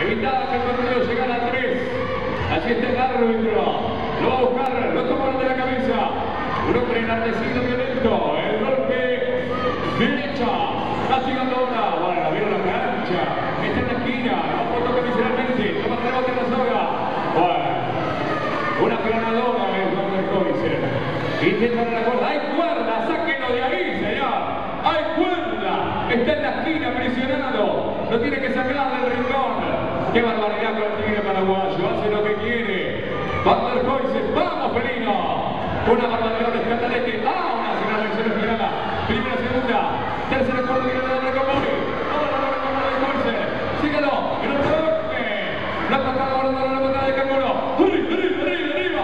Evitaba que el partido llegara a 3. Allí está el árbitro. Lo va a buscar, lo tomaron de la cabeza. Un hombre enardecido, violento. El golpe derecha. Está llegando ahora. Bueno, la vieron la cancha. Está en la esquina. Lo va a tocar miserablemente. Toma rebote en la soga. Bueno, una planadora es Van der Koyser. Intenta la cuerda. ¡Hay cuerda! ¡Sáquenlo de ahí, señor! ¡Hay cuerda! Está en la esquina, prisionado. Lo tiene que sacar del rincón. ¡Qué barbaridad con el tigre paraguayo! Hace lo que quiere. Van der Koyser. ¡Vamos, Felino! Una barbaridad de escandalete. ¡Ah! Una final versión esperada. Primera, segunda. Tercera, cuarta, quinta, la Recomori. Ahora la Recomori de Koyser. Síguelo. ¡Que no se toque! La patada, guardando la patada de Canguro. ¡Arriba!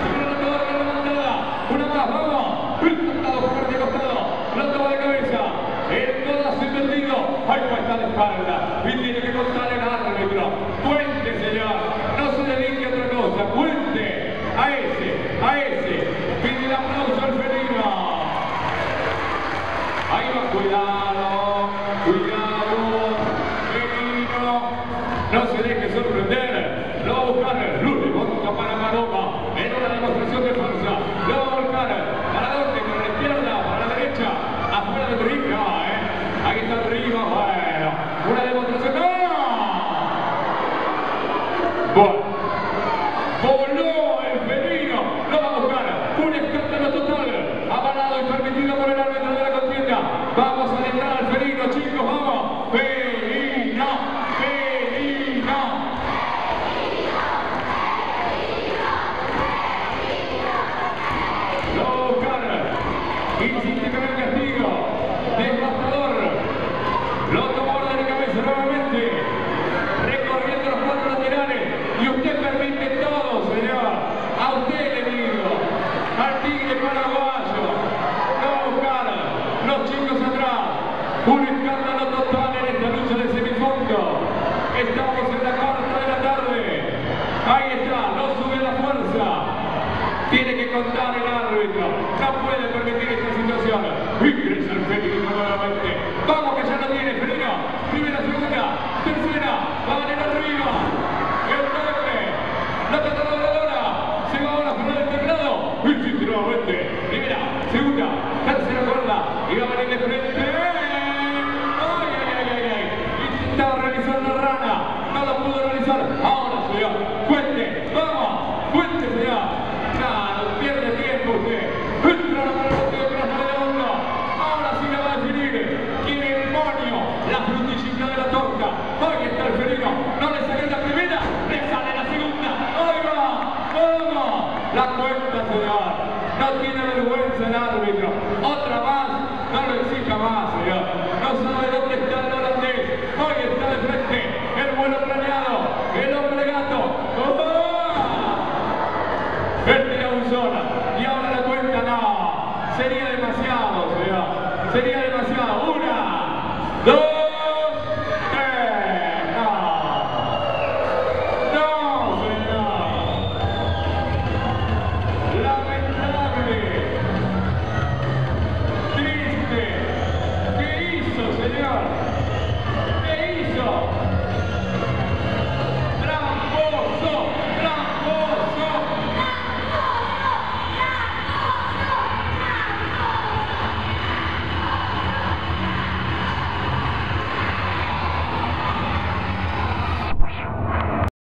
Una más, vamos. El costado, fuerte costado. La toma de cabeza. El codazo invertido. Ahí está de espalda. Y tiene que contar el árbitro. Cuente, señor. No se dedique a otra cosa. Cuente. A ese. Pide el aplauso al felino. Ahí va, cuidado. Felino. No se deje sorprender. Lo va a buscar. Lule, busca para Maroma. En una demostración de fuerza. Lo va a buscar. ¿Para dónde? Para la izquierda, para la derecha. Afuera del ring. Ahí está arriba. Bueno. Una demostración. ¡No! Bueno. Voló el felino. Lo va a buscar. Un escándalo total. Avalado y permitido por el árbitro de la contienda. Vamos a alegrar al felino, chicos. Vamos. Felino. Insiste con el castigo. Devastador. Lo tomó de la cabeza nuevamente. Recorriendo los 4 laterales. Y usted permite todo, señor. A usted le digo. Al tigre paraguayo. Lo va a buscar. Los chicos atrás. Un escándalo total en esta lucha de semifondo. Estamos en la cuarta de la tarde. Ahí está. No sube la fuerza. Tiene que contar el árbitro. No puede permitir